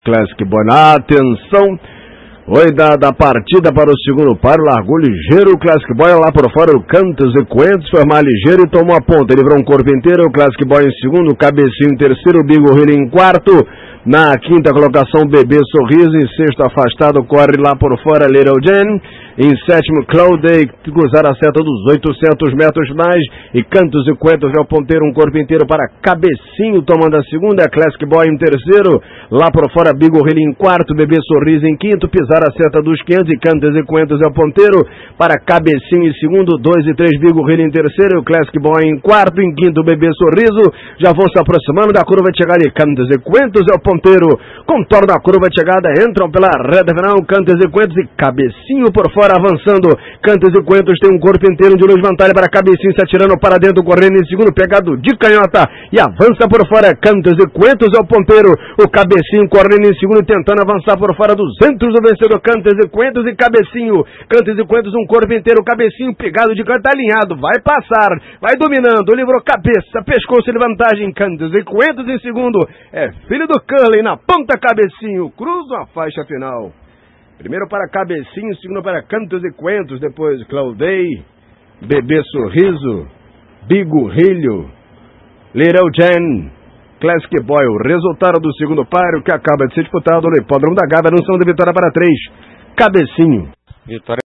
Classic Boy. Atenção! Foi da partida para o segundo páreo, largou ligeiro o Classic Boy lá por fora, o Cantos e Coentos foi mais ligeiro e tomou a ponta. Ele virou um corpo inteiro, o Classic Boy em segundo, Cabecinho em terceiro, o Big Hill em quarto. Na quinta colocação, Bebê Sorriso, em sexto afastado, corre lá por fora, Little Jen. Em sétimo, Clouday, cruzar a seta dos 800 metros finais. E Cantos e Coentos é o ponteiro, um corpo inteiro para Cabecinho, tomando a segunda, é Classic Boy em terceiro. Lá por fora, Big Hill em quarto, Bebê Sorriso em quinto, pisar a seta dos 500 e Cantos e Coentos é o ponteiro para Cabecinho em segundo, 2 e 3, Big Hill em terceiro, Classic Boy em quarto, em quinto, Bebê Sorriso. Já vão se aproximando da curva de chegada e Cantos e Coentos é o ponteiro, contorna a curva de chegada, entram pela reta final, Cantos e Coentos e Cabecinho por fora avançando. Cantos e Coentos tem um corpo inteiro de luz vantagem para Cabecinho se atirando para dentro, correndo em segundo, pegado de canhota e avança por fora. Cantos e Coentos é o ponteiro, o Cabecinho correndo em segundo, tentando avançar por fora dos centros do vencedor. Cantos e Coentos e Cabecinho. Cantos e Coentos um corpo inteiro, Cabecinho pegado de canto, alinhado, vai passar, vai dominando, livrou cabeça, pescoço de vantagem. Cantos e Coentos em segundo, é filho do Curly na ponta. Cabecinho cruza a faixa final. Primeiro para Cabecinho, segundo para Cantos e Coentos, depois Clouday, Bebê Sorriso, Big Hill, Little Jen, Classic Boy. O resultado do segundo páreo que acaba de ser disputado no Hipódromo da Gávea, não são de vitória para 3, Cabecinho. Vitória.